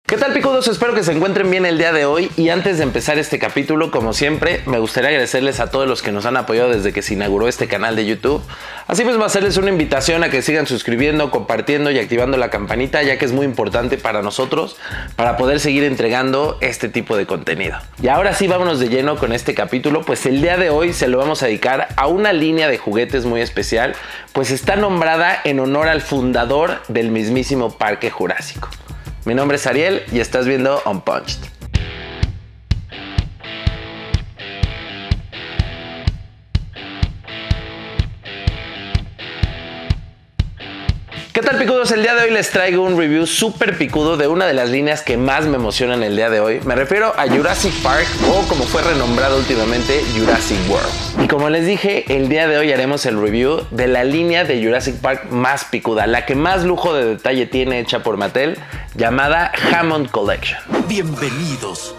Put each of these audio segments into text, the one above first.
¿Qué tal, picudos? Espero que se encuentren bien el día de hoy, y antes de empezar este capítulo, como siempre, me gustaría agradecerles a todos los que nos han apoyado desde que se inauguró este canal de YouTube. Así mismo hacerles una invitación a que sigan suscribiendo, compartiendo y activando la campanita, ya que es muy importante para nosotros para poder seguir entregando este tipo de contenido. Y ahora sí, vámonos de lleno con este capítulo, pues el día de hoy se lo vamos a dedicar a una línea de juguetes muy especial, pues está nombrada en honor al fundador del mismísimo Parque Jurásico. Mi nombre es Ariel y estás viendo Unpunched. ¿Qué tal, picudos? El día de hoy les traigo un review súper picudo de una de las líneas que más me emocionan el día de hoy. Me refiero a Jurassic Park, o como fue renombrado últimamente, Jurassic World. Y como les dije, el día de hoy haremos el review de la línea de Jurassic Park más picuda, la que más lujo de detalle tiene hecha por Mattel, llamada Hammond Collection. Bienvenidos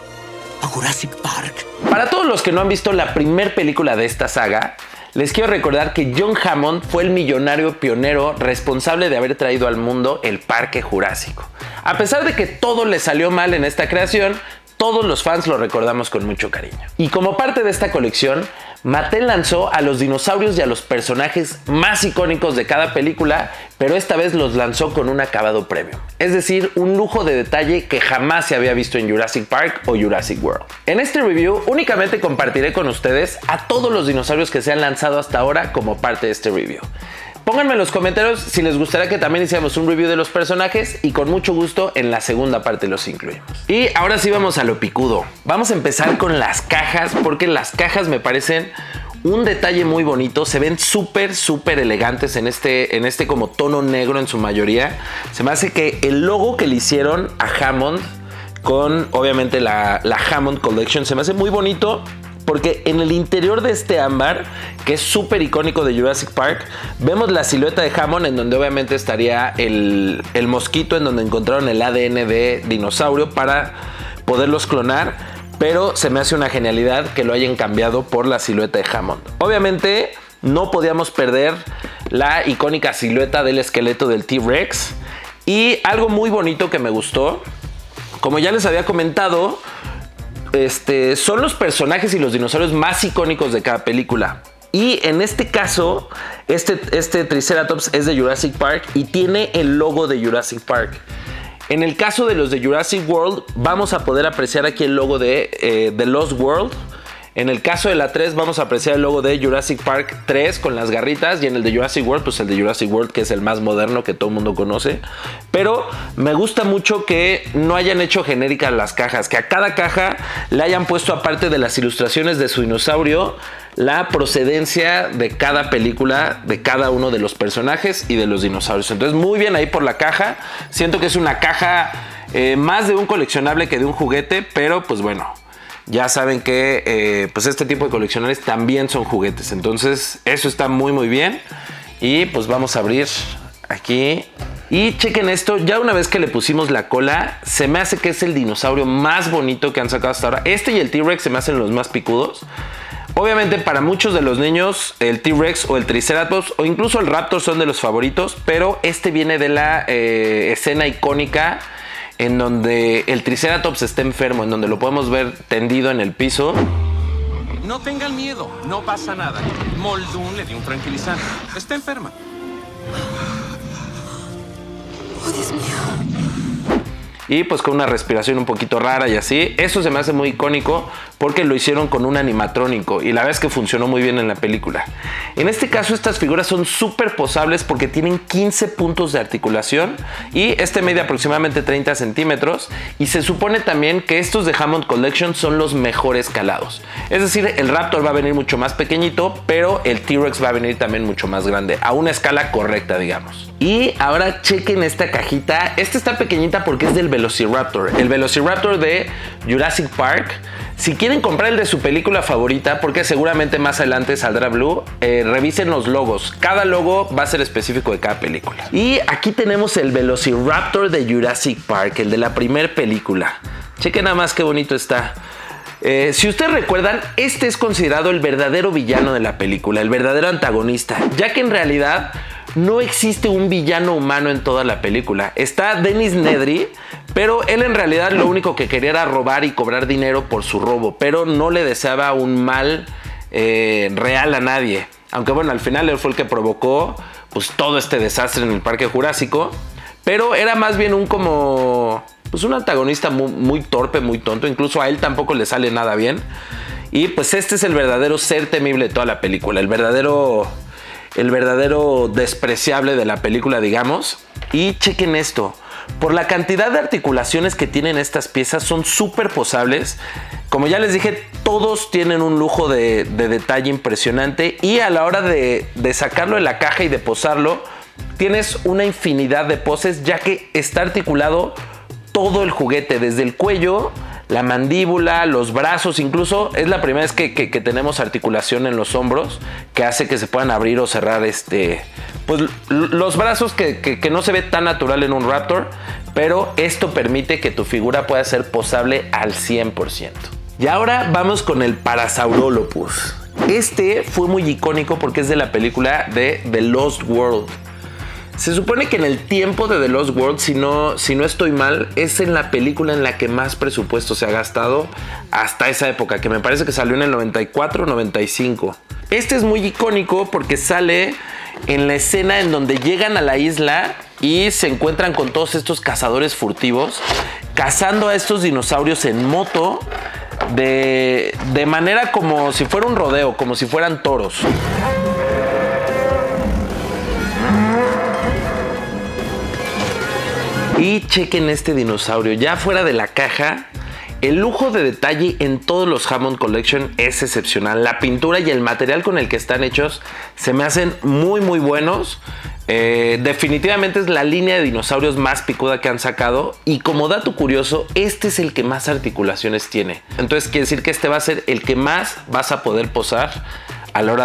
a Jurassic Park. Para todos los que no han visto la primera película de esta saga, les quiero recordar que John Hammond fue el millonario pionero responsable de haber traído al mundo el Parque Jurásico. A pesar de que todo le salió mal en esta creación, todos los fans lo recordamos con mucho cariño. Y como parte de esta colección, Mattel lanzó a los dinosaurios y a los personajes más icónicos de cada película, pero esta vez los lanzó con un acabado premium. Es decir, un lujo de detalle que jamás se había visto en Jurassic Park o Jurassic World. En este review únicamente compartiré con ustedes a todos los dinosaurios que se han lanzado hasta ahora como parte de este review. Pónganme en los comentarios si les gustaría que también hiciéramos un review de los personajes, y con mucho gusto en la segunda parte los incluimos. Y ahora sí vamos a lo picudo. Vamos a empezar con las cajas, porque las cajas me parecen un detalle muy bonito. Se ven súper elegantes en este como tono negro en su mayoría. Se me hace que el logo que le hicieron a Hammond con obviamente la Hammond Collection se me hace muy bonito, porque en el interior de este ámbar, que es súper icónico de Jurassic Park, vemos la silueta de Hammond, en donde obviamente estaría el mosquito en donde encontraron el ADN de dinosaurio para poderlos clonar, pero se me hace una genialidad que lo hayan cambiado por la silueta de Hammond. Obviamente no podíamos perder la icónica silueta del esqueleto del T-Rex, y algo muy bonito que me gustó, como ya les había comentado, son los personajes y los dinosaurios más icónicos de cada película. Y en este caso, este Triceratops es de Jurassic Park y tiene el logo de Jurassic Park. En el caso de los de Jurassic World, vamos a poder apreciar aquí el logo de The Lost World. En el caso de la 3 vamos a apreciar el logo de Jurassic Park 3 con las garritas, y en el de Jurassic World, pues el de Jurassic World, que es el más moderno que todo el mundo conoce. Pero me gusta mucho que no hayan hecho genéricas las cajas, que a cada caja le hayan puesto, aparte de las ilustraciones de su dinosaurio, la procedencia de cada película, de cada uno de los personajes y de los dinosaurios. Entonces, muy bien ahí por la caja. Siento que es una caja más de un coleccionable que de un juguete, pero pues bueno, ya saben que pues este tipo de coleccionables también son juguetes. Entonces eso está muy bien. Y pues vamos a abrir aquí. Y chequen esto, ya una vez que le pusimos la cola, se me hace que es el dinosaurio más bonito que han sacado hasta ahora. Este y el T-Rex se me hacen los más picudos. Obviamente para muchos de los niños el T-Rex o el Triceratops o incluso el Raptor son de los favoritos, pero este viene de la escena icónica en donde el Triceratops está enfermo, en donde lo podemos ver tendido en el piso. No tengan miedo, no pasa nada. Muldoon le dio un tranquilizante. Está enferma. Oh, Dios mío. Y pues con una respiración un poquito rara y así. Eso se me hace muy icónico porque lo hicieron con un animatrónico, y la verdad es que funcionó muy bien en la película. En este caso, estas figuras son súper posables porque tienen 15 puntos de articulación, y este mide aproximadamente 30 centímetros, y se supone también que estos de Hammond Collection son los mejores calados. Es decir, el Raptor va a venir mucho más pequeñito, pero el T-Rex va a venir también mucho más grande, a una escala correcta, digamos. Y ahora chequen esta cajita. Esta está pequeñita porque es del Velociraptor, el Velociraptor de Jurassic Park. Si quieren comprar el de su película favorita, porque seguramente más adelante saldrá Blue, revisen los logos. Cada logo va a ser específico de cada película. Y aquí tenemos el Velociraptor de Jurassic Park, el de la primera película. Chequen nada más qué bonito está. Si ustedes recuerdan, este es considerado el verdadero villano de la película, el verdadero antagonista, ya que en realidad no existe un villano humano en toda la película. Está Dennis Nedry, pero él en realidad lo único que quería era robar y cobrar dinero por su robo, pero no le deseaba un mal real a nadie. Aunque bueno, al final él fue el que provocó pues todo este desastre en el Parque Jurásico, pero era más bien pues un antagonista muy torpe, muy tonto. Incluso a él tampoco le sale nada bien. Y pues este es el verdadero ser temible de toda la película, el verdadero despreciable de la película, digamos. Y chequen esto, por la cantidad de articulaciones que tienen estas piezas, son súper posables. Como ya les dije, todos tienen un lujo de detalle impresionante, y a la hora de sacarlo de la caja y de posarlo, tienes una infinidad de poses, ya que está articulado todo el juguete, desde el cuello, la mandíbula, los brazos. Incluso es la primera vez que tenemos articulación en los hombros, que hace que se puedan abrir o cerrar pues los brazos, que no se ve tan natural en un Raptor, pero esto permite que tu figura pueda ser posable al 100%. Y ahora vamos con el Parasaurolophus. Este fue muy icónico porque es de la película de The Lost World. Se supone que en el tiempo de The Lost World, si no estoy mal, es en la película en la que más presupuesto se ha gastado hasta esa época, que me parece que salió en el 94 o 95. Este es muy icónico porque sale en la escena en donde llegan a la isla y se encuentran con todos estos cazadores furtivos, cazando a estos dinosaurios en moto, de manera como si fuera un rodeo, como si fueran toros. Y chequen este dinosaurio, ya fuera de la caja. El lujo de detalle en todos los Hammond Collection es excepcional. La pintura y el material con el que están hechos se me hacen muy buenos. Definitivamente es la línea de dinosaurios más picuda que han sacado. Y como dato curioso, este es el que más articulaciones tiene. Entonces quiere decir que este va a ser el que más vas a poder posar a la hora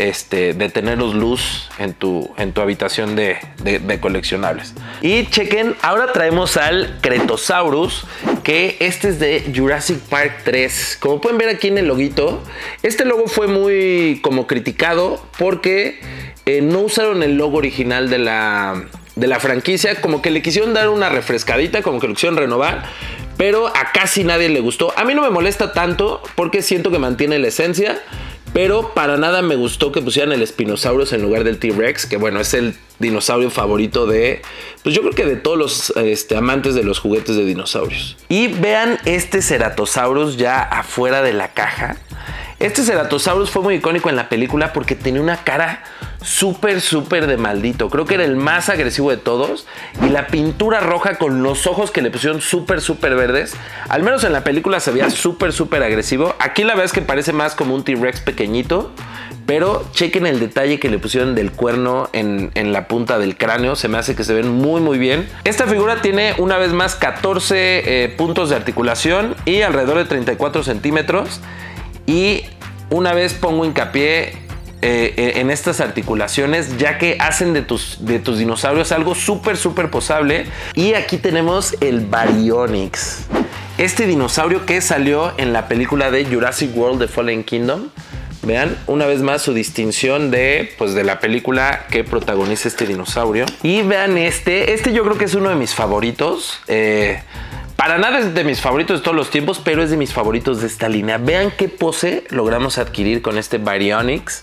de tenerlos luz en tu habitación de coleccionables. Y chequen, ahora traemos al Cretosaurus, que este es de Jurassic Park 3. Como pueden ver aquí en el loguito, este logo fue muy criticado porque no usaron el logo original de la franquicia. Como que le quisieron dar una refrescadita, como que lo quisieron renovar, pero a casi nadie le gustó. A mí no me molesta tanto porque siento que mantiene la esencia, pero para nada me gustó que pusieran el Spinosaurus en lugar del T-Rex, que bueno, es el dinosaurio favorito pues yo creo que de todos los amantes de los juguetes de dinosaurios. Y vean este Ceratosaurus ya afuera de la caja. Este Ceratosaurus fue muy icónico en la película porque tenía una cara súper de maldito. Creo que era el más agresivo de todos. Y la pintura roja con los ojos que le pusieron súper verdes, al menos en la película se veía súper agresivo. Aquí la verdad es que parece más como un T-Rex pequeñito. Pero chequen el detalle que le pusieron del cuerno en la punta del cráneo. Se me hace que se ven muy bien. Esta figura tiene una vez más 14 puntos de articulación y alrededor de 34 centímetros. Y una vez pongo hincapié en estas articulaciones, ya que hacen de tus dinosaurios algo súper posable. Y aquí tenemos el Baryonyx, este dinosaurio que salió en la película de Jurassic World: The Fallen Kingdom. Vean una vez más su distinción de la película que protagoniza este dinosaurio. Y vean este yo creo que es uno de mis favoritos. Para nada es de mis favoritos de todos los tiempos, pero es de mis favoritos de esta línea. Vean qué pose logramos adquirir con este Baryonyx.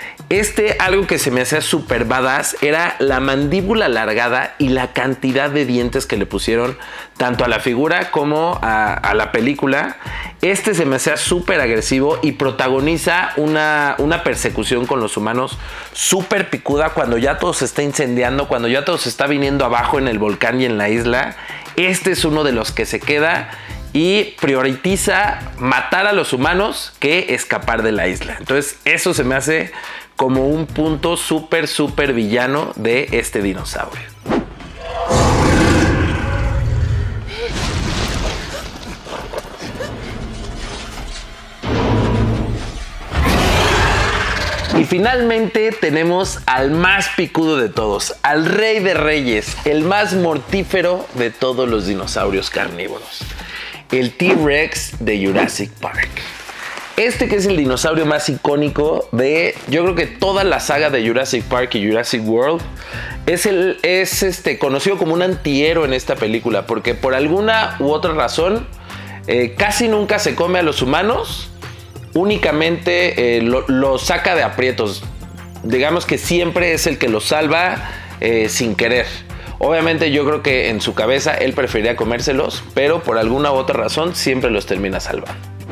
Algo que se me hacía súper badass era la mandíbula alargada y la cantidad de dientes que le pusieron tanto a la figura como a la película. Se me hacía súper agresivo y protagoniza una persecución con los humanos súper picuda cuando ya todo se está incendiando, cuando ya todo se está viniendo abajo en el volcán y en la isla. Es uno de los que se queda y prioriza matar a los humanos que escapar de la isla. Entonces eso se me hace como un punto súper villano de este dinosaurio. Y finalmente tenemos al más picudo de todos, al rey de reyes, el más mortífero de todos los dinosaurios carnívoros, el T-Rex de Jurassic Park. Este que es el dinosaurio más icónico de, yo creo que toda la saga de Jurassic Park y Jurassic World, es conocido como un antihéroe en esta película, porque por alguna u otra razón casi nunca se come a los humanos, únicamente lo saca de aprietos. Digamos que siempre es el que los salva sin querer. Obviamente yo creo que en su cabeza él preferiría comérselos, pero por alguna u otra razón siempre los termina salvando.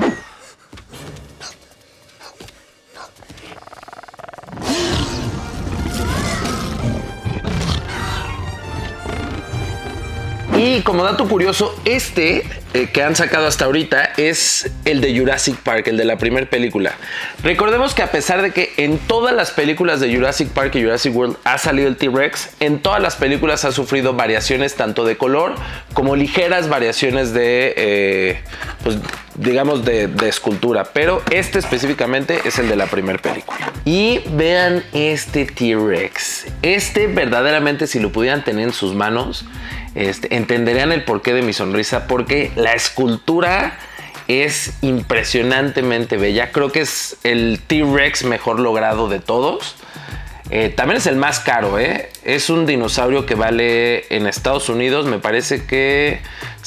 Y como dato curioso, que han sacado hasta ahorita es el de Jurassic Park, el de la primera película. Recordemos que a pesar de que en todas las películas de Jurassic Park y Jurassic World ha salido el T-Rex, en todas las películas ha sufrido variaciones tanto de color como ligeras variaciones de, pues, digamos, de escultura. Pero este específicamente es el de la primera película. Y vean este T-Rex. Verdaderamente, si lo pudieran tener en sus manos, entenderían el porqué de mi sonrisa, porque la escultura es impresionantemente bella. Creo que es el T-Rex mejor logrado de todos. También es el más caro, Es un dinosaurio que vale en Estados Unidos, me parece que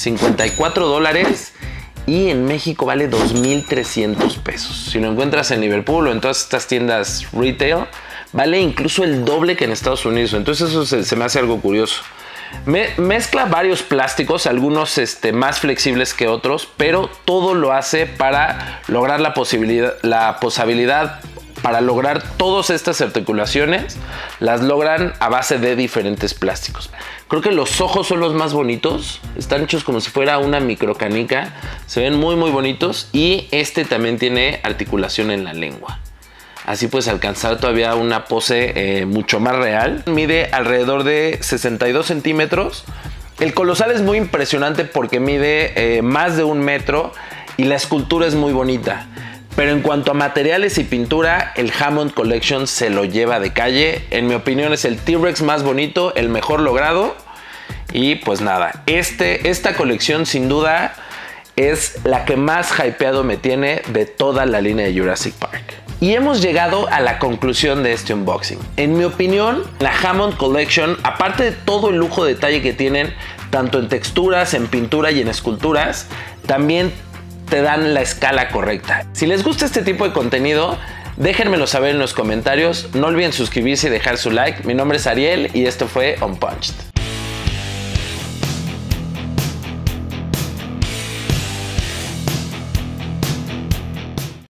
$54, y en México vale 2,300 pesos. Si lo encuentras en Liverpool o en todas estas tiendas retail, vale incluso el doble que en Estados Unidos. Entonces eso se me hace algo curioso. Mezcla varios plásticos, algunos más flexibles que otros, pero todo lo hace para lograr la posibilidad para lograr todas estas articulaciones, las logran a base de diferentes plásticos. Creo que los ojos son los más bonitos, están hechos como si fuera una microcanica, se ven muy muy bonitos, y también tiene articulación en la lengua. Así puedes alcanzar todavía una pose mucho más real. Mide alrededor de 62 centímetros. El colosal es muy impresionante porque mide más de 1 metro y la escultura es muy bonita. Pero en cuanto a materiales y pintura, el Hammond Collection se lo lleva de calle. En mi opinión es el T-Rex más bonito, el mejor logrado. Y pues nada, esta colección sin duda es la que más hypeado me tiene de toda la línea de Jurassic Park. Y hemos llegado a la conclusión de este unboxing. En mi opinión, la Hammond Collection, aparte de todo el lujo de detalle que tienen, tanto en texturas, en pintura y en esculturas, también te dan la escala correcta. Si les gusta este tipo de contenido, déjenmelo saber en los comentarios. No olviden suscribirse y dejar su like. Mi nombre es Ariel y esto fue Unpunched.